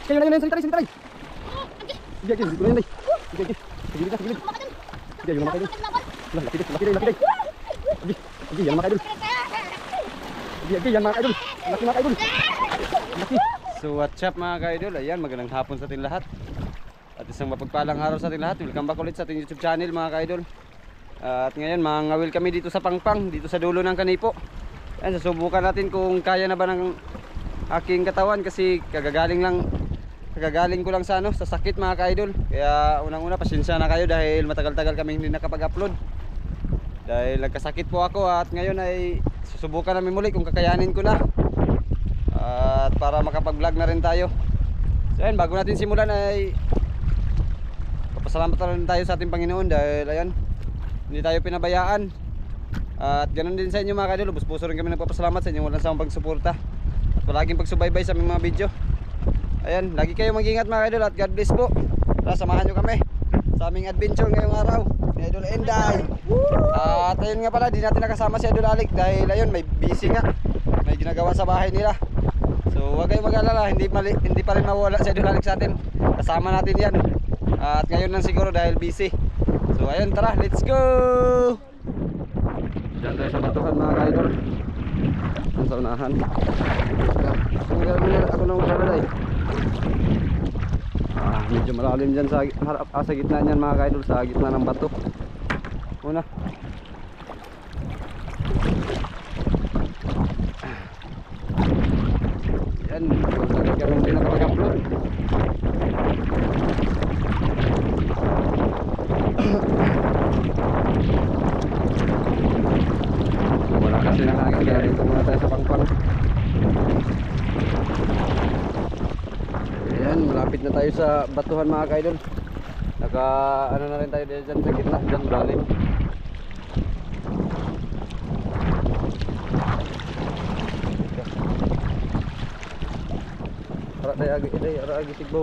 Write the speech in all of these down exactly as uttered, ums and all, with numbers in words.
Kayo na yun, salitari, salitari. Sige, sige, sige, sige. Sige, sige. Sige, sige, sige. Sige, yung mga kaidol. Lah, laki deh, laki deh, laki deh. Sige, sige, yan mga kaidol. Sige, sige, yan mga kaidol. Laki mga kaidol. Laki. So what's up mga kaidol? Ayan, magandang hapon sa ating lahat. At isang mapagpalang araw sa ating lahat. Welcome back ulit sa ating YouTube channel mga kaidol. At ngayon, mangawil kami dito sa Pangpang, dito sa dulo ng Kanipo. Ayan, susubukan natin kung kaya na ba ng aking katawan kasi kagagaling lang kagagaling ko lang sa ano, sa sakit mga kaidol. Kaya unang-una pasensya na kayo dahil matagal-tagal kami hindi nakapag-upload. Dahil nagkasakit po ako at ngayon ay susubukan namin muli kung kakayanin ko na. At para makapag-vlog na rin tayo. So ayan, bago natin simulan ay papasalamat na rin tayo sa ating Panginoon dahil ayan, hindi tayo pinabayaan. At ganoon din sa inyo mga kaidol, bus-puso rin kami nagpapasalamat sa inyong walang sawang pagsuporta at palaging pagsubaybay sa aming mga video. Ayan, lagi kayo mag-ingat mga kaidol at God bless po. Tara, samahan nyo kami sa aming adventure ngayong araw ni Idol Enday. At ayun nga pala, di natin nakasama si Idol Alik dahil ayun, may busy nga, may ginagawa sa bahay nila. So huwag kayong mag-alala, hindi, mali, hindi pa rin mawala si Idol Alik sa atin. Kasama natin yan. At ngayon lang siguro dahil busy. So ayun, tara, let's go! Diyan tayo sa batuhan mga kaidol. Sa unahan. Ako nang usalalay. Ah, medyo malalim dyan sa, harap, ah, sa gitna niyan mga kaidol, sa gitna ng bato. Una. Yan, sagad kami hindi nakapag-upload. Wala kasi nakakit kaya dito muna tayo sa Pangpang. Ayan, malapit na tayo sa batuhan mga kaidol. Naka ano na rin tayo dyan sa gitna, dyan malalim. Ara tayo agi, tayo ara agi sigbaw.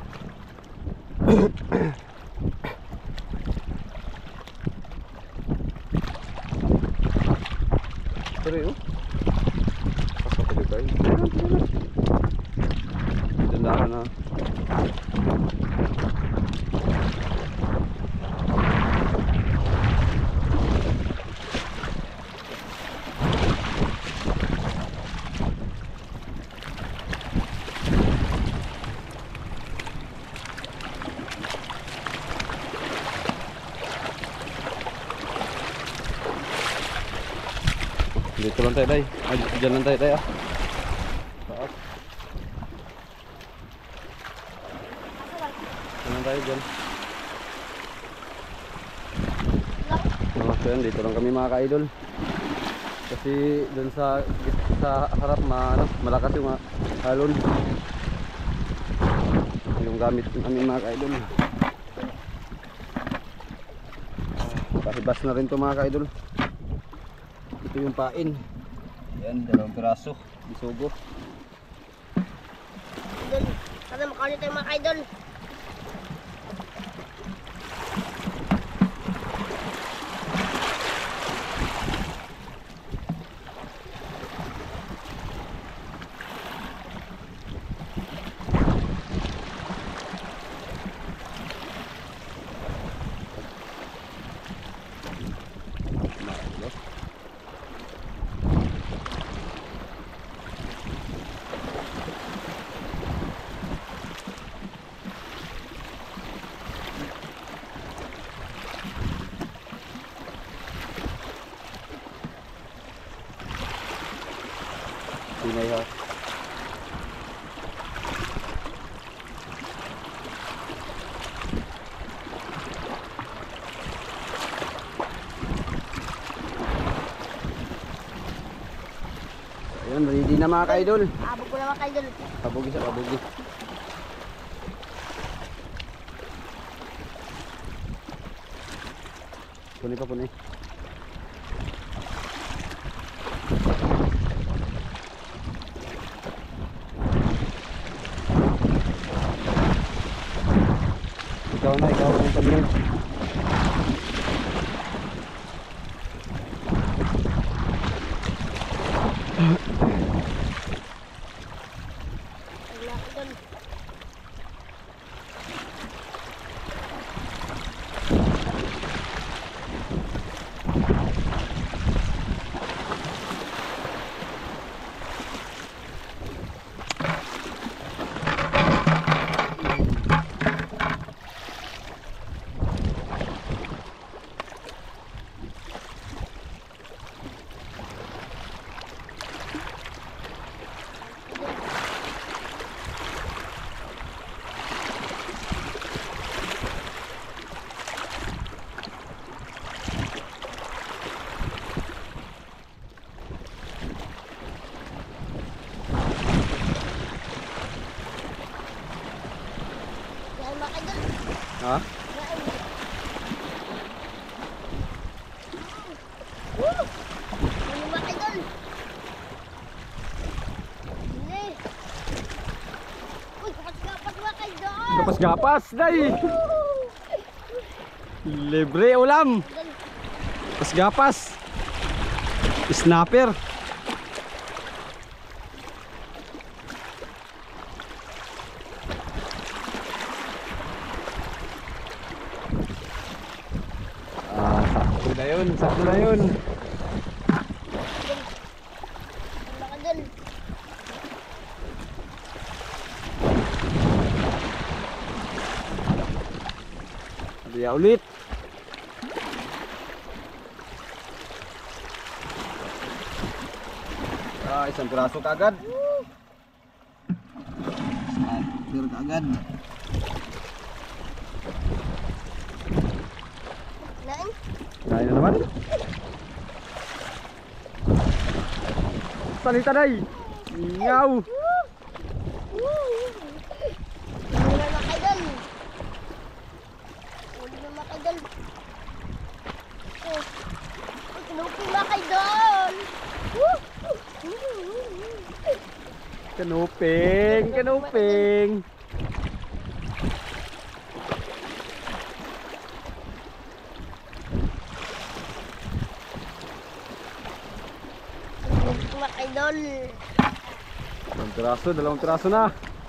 Sorry oh. Pasok tayo kayo. Dandahan na. Dito lang tayo, day. Ay, dyan lang tayo, tayo. Taas. Dyan lang tayo, dyan. Oh, so yan, dito lang kami mga ka-idol. Kasi dun sa sa harap, ma, ano, malakas yung halon. Yung gamit namin mga ka-idol. Pahibas na rin to mga ka-idol. Ito yung pain. Yan, dalawang piraso. Bisugo. Idol, sana makaulit tayo mga idol. Pinay ha. Ayan, ready na mga ka-idol. Abog ko na mga idol. Pabugi sa pabugi. Puni pa puni. Ikaw na, ikaw ang pagyan. Ha? Huli mga idol. Huli. Uy, kapas-kapas mga idol. Gapas-gapas, day. Libre ulam. Gapas-gapas. Snapper. Ah, sakto na yun, sakto na yun. Mga idol. Adiya ulit. Ah, isang piraso kagad. Snapper kagad. Nain. Kain na naman. Salita day. Ngaw. Huli na mga idol. Huli na mga idol. Oh. Uy, kinupin mga idol. Kanuping, kanuping. Kinupin mga idol. Dalawang piraso, dalawang piraso na.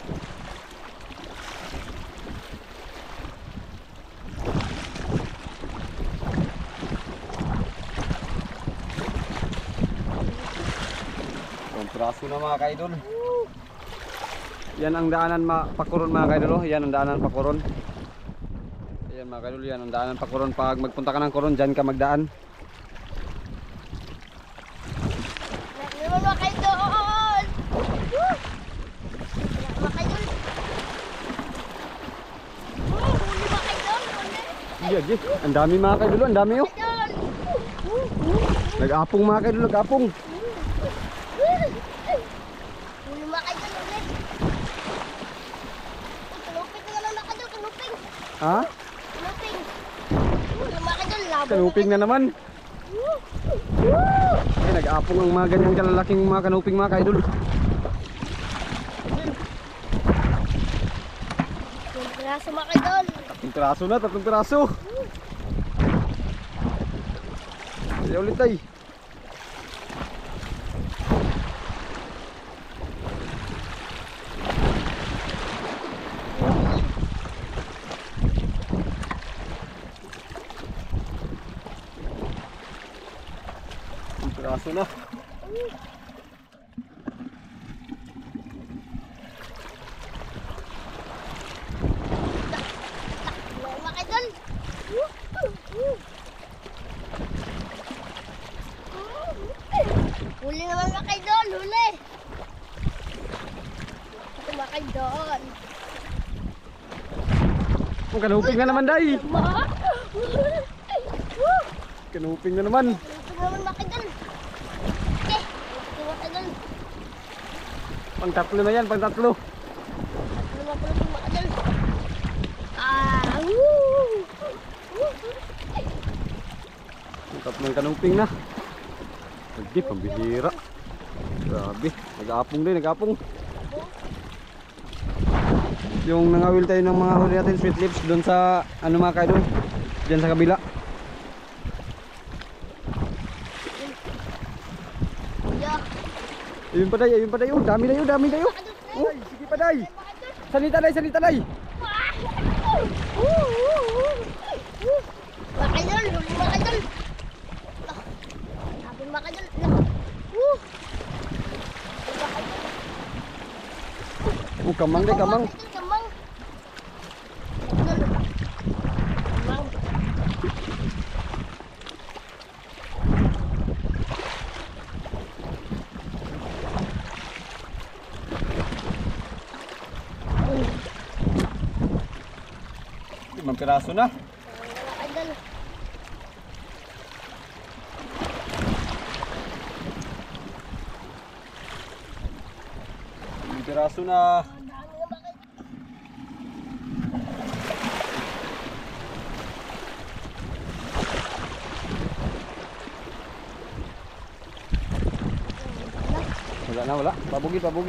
Dalawang piraso na mga kaidol. Yan ang daanan ma pakuron mga kaidol. Oh. Yan ang daanan pakuron. Ayan mga kaidol, yan ang daanan pakuron. Pag magpunta ka ng Coron, dyan ka magdaan. Huli na mga idol. Mga idol. Huli mga idol. Huli. Iya, iya. Ang dami mga kaidol, ang dami oh. Idol. Nag-apong mga kaidol, nag-apong. Huli mga idol. Huli. Kanuping na lang mga idol. Kanuping. Ha? Kanuping. Huli mga idol. Labo Kanuping na naman. Eh, nag-apong ang mga ganyang kalalaking mga kanuping mga kaidol. Yung piraso mga idol. Tatlong piraso na, tatlong piraso. Kaya ulit ay. Tatlong piraso na. Huli mga idol. Huli naman mga idol. Huli. Ito mga idol. Oh, kanuping na naman day. Ma. Kanuping na naman. Ito naman mga idol. Okay. Ito mga idol. Pang tatlo na yan, pang tatlo. Ito naman pala ito mga idol. Ah. Woo. Pang tatlong kanuping na. Hindi, pambihira. Grabe, nag-aapong din, nag-aapong. Yung nangawil tayo ng mga huli natin, sweet lips, doon sa, ano mga kaidol, dyan sa kabila. Yeah. Ayun pa day, ayun pa day, oh, dami na yun, dami na yun. Oh, sige pa day. Salita day, salita day. Mga idol, huli mga idol. Sabi mga idol. Woo. Oh, kamang day, kamang. Kamang. Idol. Kamang. Limang piraso na. Mga idol. Limang piraso na. Ang dami na mga idol. Wala na, wala. Pabugi, pabugi.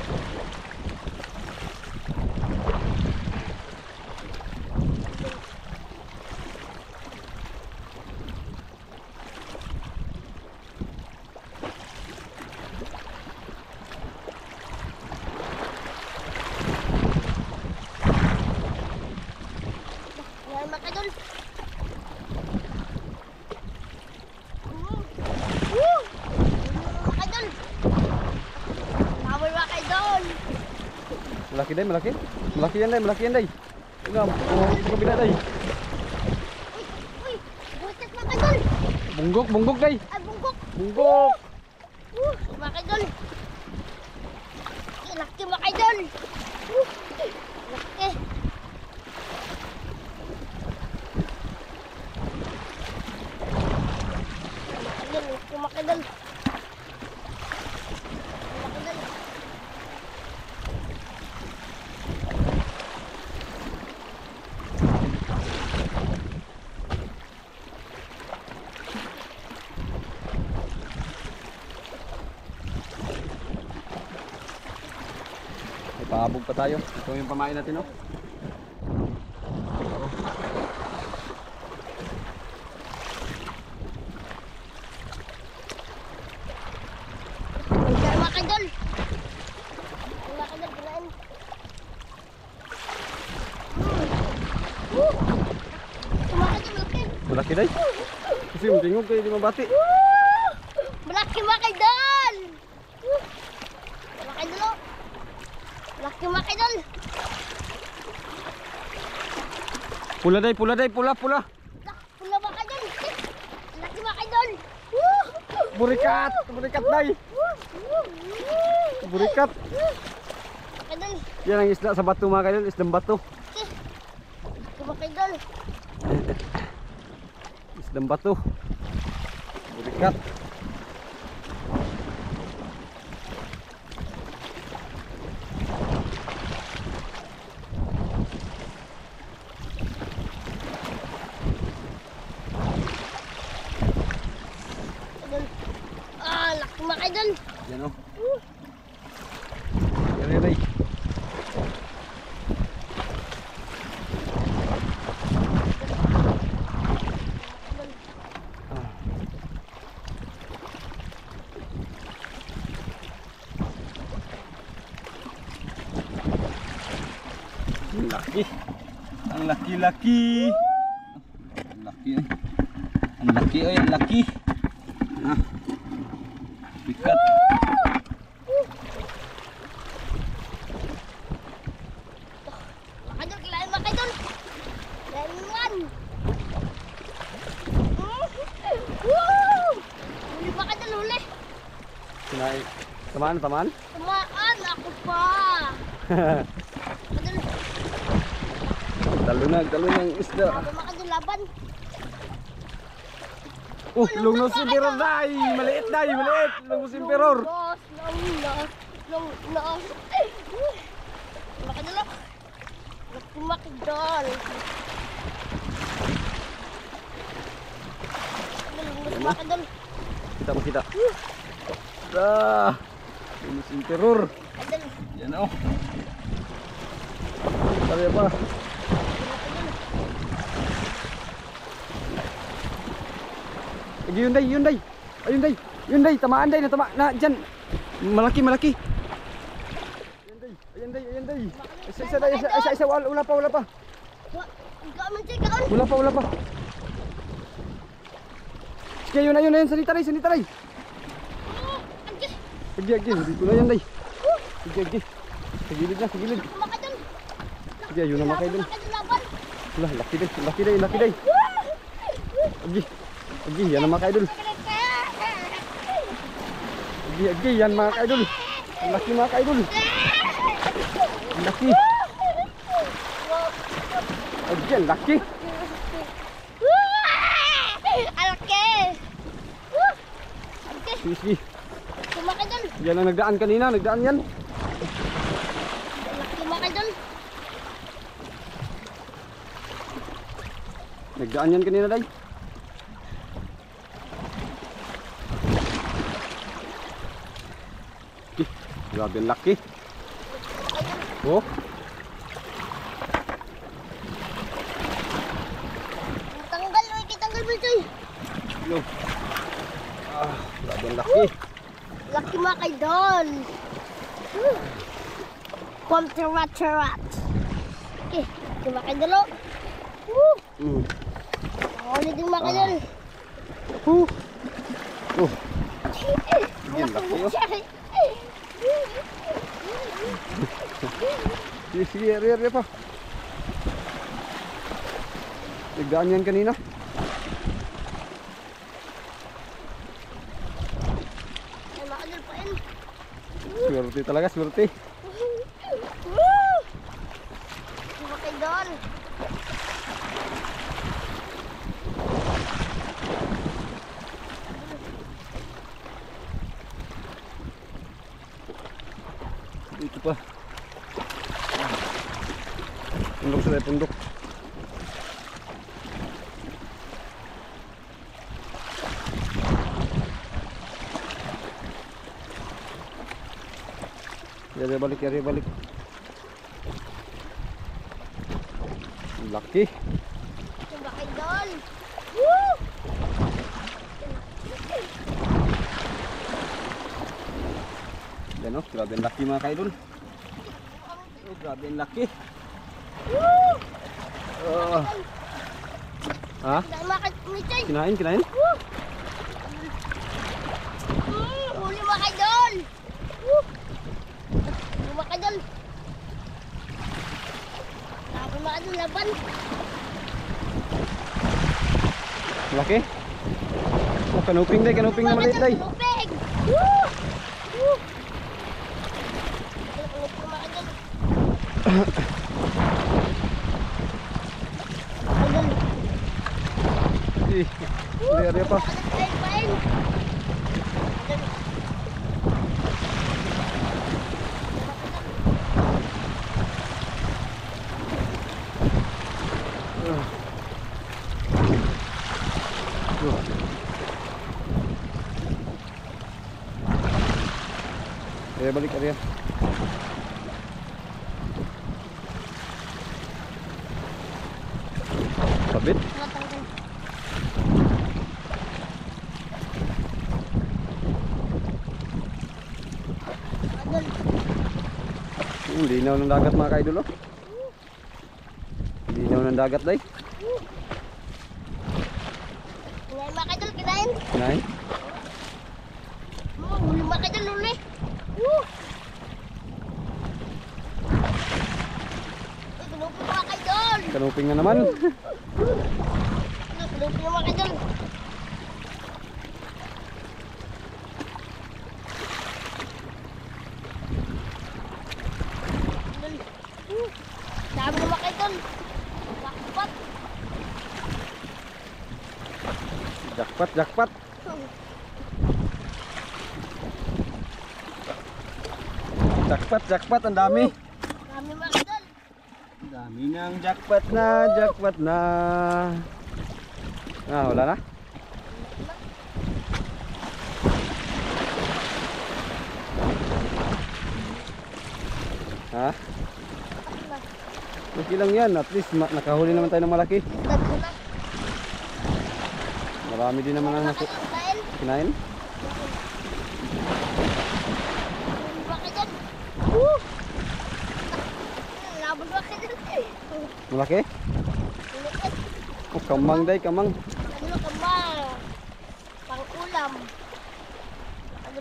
Yan mga idol. Mga idol. Tawal mga idol. Malaki day, malaki. Malaki yan day, malaki yan day. Tingnan, oh, sa kabila day. Uy, butas mga idol. Bunggok, bunggok day. Ay, bungkok. Bunggok. Uh, mga idol. Laki mga idol. Uh, laki. Ayun, laki mga idol. Mga idol. May pahabog pa tayo. Ito yung pamain natin, oh. Ayan mga idol. Ayan mga idol, kinain. Hmm. Uh. Mga idol, malaki. Malaki day. Kasi yung tingog kayo di mabati. Uh. Malaki mga idol. Uh. Mga idol, oh. Malaki mga idol. Pula day, pula day, pula, pula. Dah, pula mga idol. Malaki mga idol. Uh. Burikat, burikat day. Uh. Uh. Burikat. Mga idol. Yan ang isda sa bato mga kaidol, isdang bato. Okay. Malaki mga idol. Isdang bato. Burikat. Idol. Ah, laki mga idol. Yan, oh. Uh. Yan yan day. Ang laki. Ang laki-laki. Ang laki eh. Ang laki eh, ang laki. Ah. Bikat. Mga idol, kailangan mga idol. Kailangan yan. Woo! Huli mga idol, huli. Sinay. Tamaan, tamaan. Tumaan ako pa. Idol, Talunag, talunag isda. laban mga idol, laban. Oh, lungos si Peror day. Maliit day, maliit. Lungos si Peror. Los, long, los, long, los. Mga idol, oh. Laki mga idol. Idol, mga idol. Kita mo kita. Ah. Lungos si Peror. Idol. Yan oh. Sabi pa. Yun day, yun day. Ayun day. Yun day, tamaan day, natama na diyan. Malaki, malaki. Ayun day, ayun day, ayun day. Isa isa day, isa isa, isa wala, wala pa, wala pa. Wa, ikaw man siya, ikaw. Wala pa, wala pa. Sige, yun na, yun na, yun. Sanita day, sanita day. Oh, agi. Sige, sige, dito na yan day. Sige, sige. Sa gilid na, sa gilid. Mga idol. Sige, yun na mga kaidol. Mga idol, laban. Wala, laki day, laki day, laki day. Agi, agi, yan ang mga kaidol. Agi, agi, yan mga kaidol. Ang laki mga kaidol. Ang laki. Agi, ang laki. Alake. Alake. Sige, sige. Mga idol. Yan ang nagdaan kanina, nagdaan yan. Laki mga idol. Nagdaan yan kanina day. Grabe ang laki. Oh. Tanggal, oy, kitanggal mo ito. Yo. Ah, grabe ang laki. Laki mga kaidol. Kontra-rat. Okay, laki mga kaidol. Woo! Mm. Ulit yung mga kaidol. Uh. Oh. Yan laki oh. Sige, sige, area, area pa. Nagdaan yan kanina. Ay, mga kaidol pa yun. Swerte talaga, swerte. Woo! Mga kaidol. Dito pa. Pundok sila, pundok. Yari balik, yari balik. Laki. Mga kaidol. Woo! Yan oh, grabe ang laki mga kaidol. Oh, grabe ang laki. Woo! Oh. Ha? Dahil mga kaidol. Kinain, kinain? Woo! Mm, huli mga kaidol. Woo! Huli mga kaidol. Grabe mga kaidol, laban. Laki. Oh, kanuping day, kanuping na maliit day. Kanuping. Woo! Woo! Kanuping mga kaidol. Kaidol. Eh, area, area pa. Area balik, area. Sabit. Hmm, linaw ng dagat mga kaidol oh. Linaw ng dagat day. Kinain mga kaidol, kinain. Kinain. Oh, huli mga kaidol, huli. Woo! Ay, kanuping mga kaidol. Kanuping na naman. Kanuping mga kaidol. Woo! Dami na mga kaidol. Jackpot. Jackpot, jackpot. Jackpot, jackpot, ang dami. Dami mga kaidol. Ang dami ng jackpot na, jackpot na. Ah, wala na? Ha? Okay lang yan, at least ma nakahuli naman tayo ng malaki. Dagko na. Marami din naman ang naku Kinain. kinain. Mga kaidol. Woo! Laban mga kaidol. Malaki? Ulit. Oh, kamang day, kamang. Ano ka ba? Pang-ulam. Ano?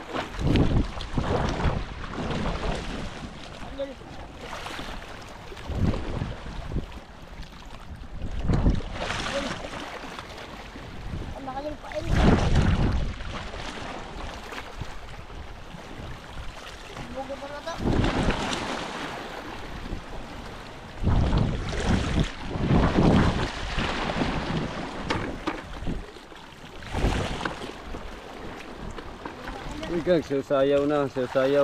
Ano? Ang makaling pain. Bugo pa na to. Uy, gang, sayaw na, sayaw.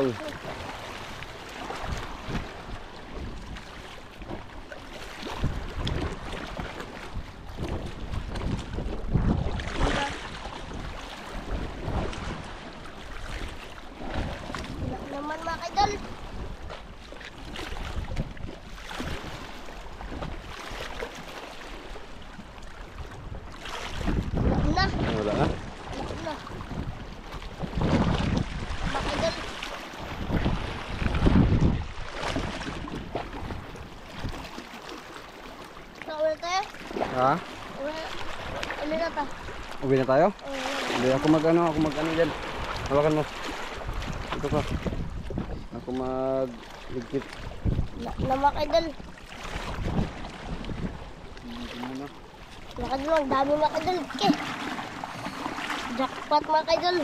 Wala naman mga na tayo. Ha? Uwi, ano na ta? Uwi na tayo? Oo. Hindi, ako mag ano, ako mag ano dyan. Hawakan mo. Ito ka. Ako mag ligpit. Na- Nama ka idol. Mga idol, ang dami mga idol. Okay. Jackpot mga idol.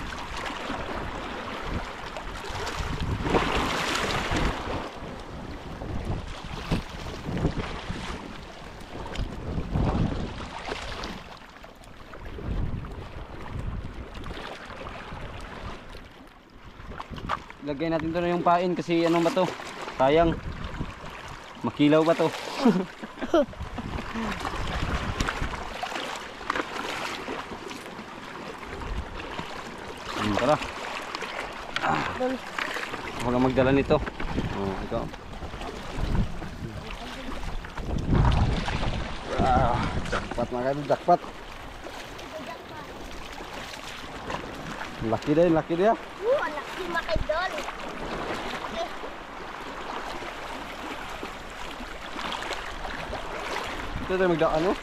Lagay natin to na yung pain kasi ano ba to? Sayang. Makilaw ba to? Hmm, tara. Doon. Ako lang magdala nito. Oh, ikaw. Ah, jackpot mga kaidol, jackpot. Laki din, laki dia. Uh, ang laki mga idol. Okay. Ito tayo magdaan, ano?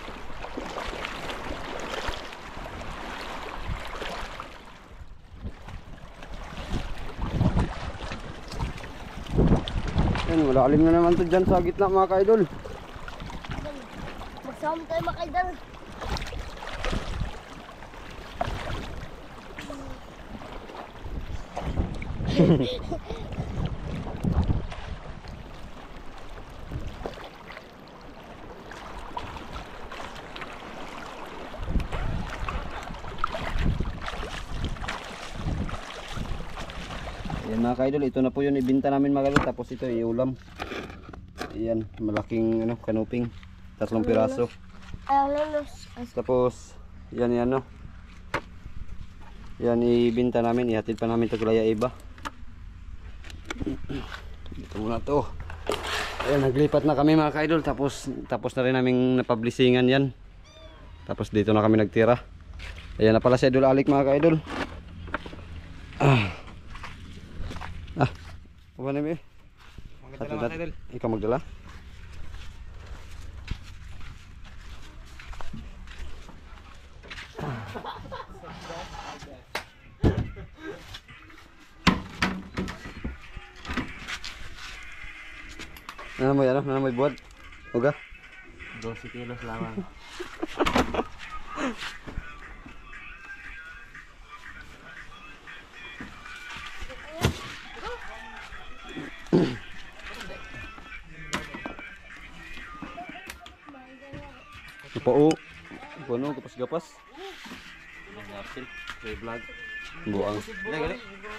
Yan, malalim na naman to dyan sa gitna mga kaidol. Magsama tayo mga idol. Yan mga kaidol, ito na po yun ibinta namin mga kaidol. Tapos ito iulam. Yan, malaking ano, kanuping. Tatlong piraso. Ayaw lulos. Tapos, yan yan no. Yan ibinta namin, ihatid pa namin ito kay iba. Ito muna to. Ayan, naglipat na kami mga kaidol. Tapos, tapos na rin namin napublishingan yan. Tapos dito na kami nagtira. Ayan na pala si Idol Alik mga kaidol. Ah. Ah. Apa na ba? Magdala mga kaidol. Ikaw magdala? Ano mo yan? Ano mo buat? Uga? dose kilos lamang. Ipao. Puno gapas-gapas. Napil. Kay vlog. Buang. Gali gali.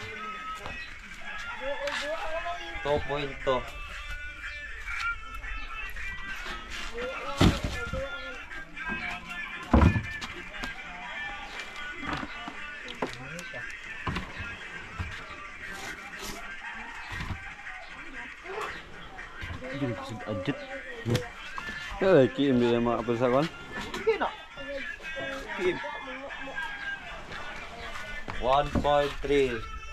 two point two. Ajit. Ya, kim dia mak apa sakan? one point three.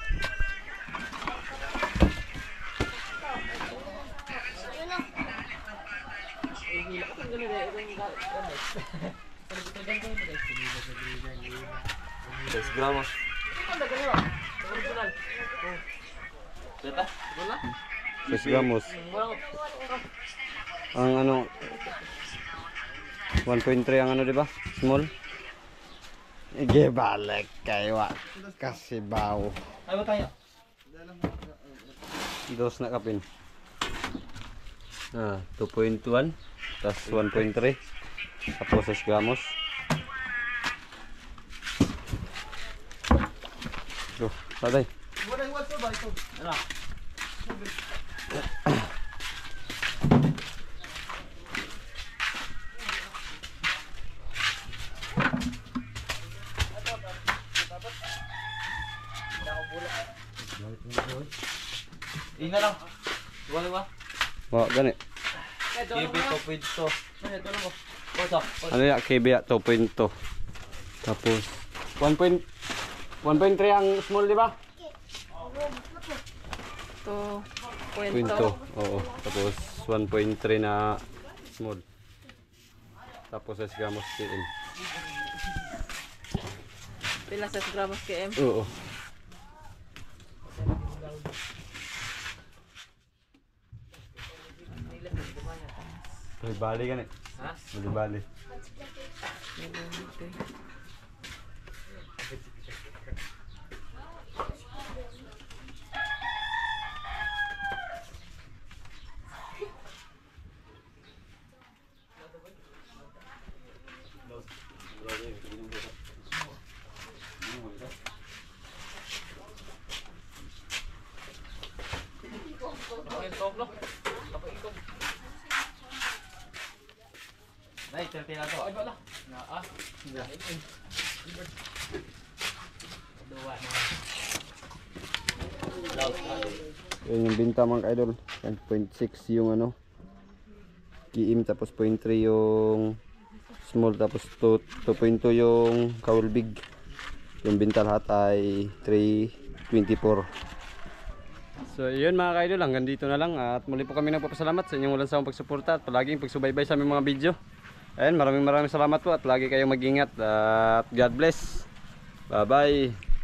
Seis gramos. Seis gramos. Ang ano one point three ang ano di ba? Small. Ige balik kayo kasi bawo. Ayo tayo. Dos na kapin. Ah, two point one tas one point three. Tapos seis gramos. Duh, tatay. Ina lang. Wala ba? Wa gani. K B two point two. Ano ya K B ya two point two. Tapos one point three ang small di ba? two point Point two. two. Oo. Tapos one point three na small. Tapos sa gramos K M. Pila sa gramos km? Oo. May bali ka na eh. Ha? May bali. Nay, tertila to. Ay, wala. Na ah. Dua na. Yun yung binta mga idol. one point six yung ano. Kiim tapos zero point three yung small tapos two point two yung cowl big. Yung binta lahat ay three twenty-four. So yun mga kaidol, hanggang dito na lang at muli po kami nagpapasalamat sa inyong walang sawang pagsuporta at palaging pagsubaybay sa aming mga video. Ayun, maraming maraming salamat po at lagi kayong mag-ingat at God bless. Bye bye.